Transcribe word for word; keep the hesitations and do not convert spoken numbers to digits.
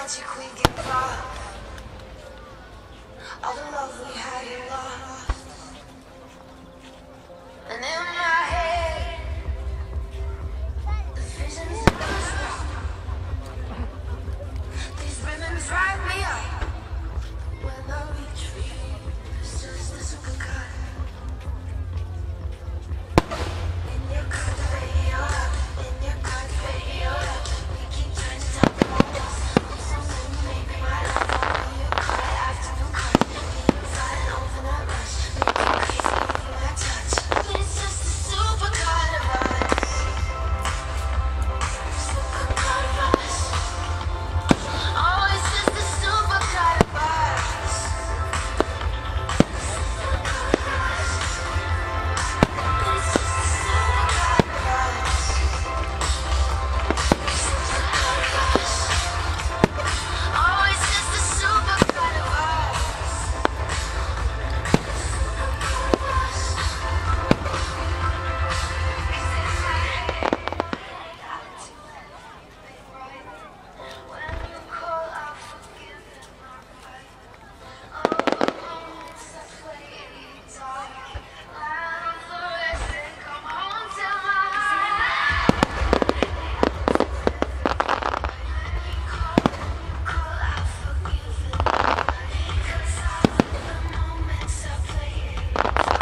magic we give up. All the love we had and lost. And in my head, the visions never stop. These ribbons write me up. When the retreat is just a supercut. In your cut, radio up. In your cut, radio up. We keep trying to talk about us. I'm so soon, maybe my life will be a cut after new cut. Being flying over the rush. Making crazy with my touch. But it's just a supercut of us. Supercut of us. Oh, it's just a supercut of us. Supercut of us. But it's just a supercut of us. Supercut of us. Oh, it's just a supercut of us. Supercut of us. When you call, I'll forgive and I'll fight. All the moments I play in the dark. I'm fluorescent, come home to my heart. Call, call, I'll forgive and I'll fight. 'Cause all the moments I play in the dark.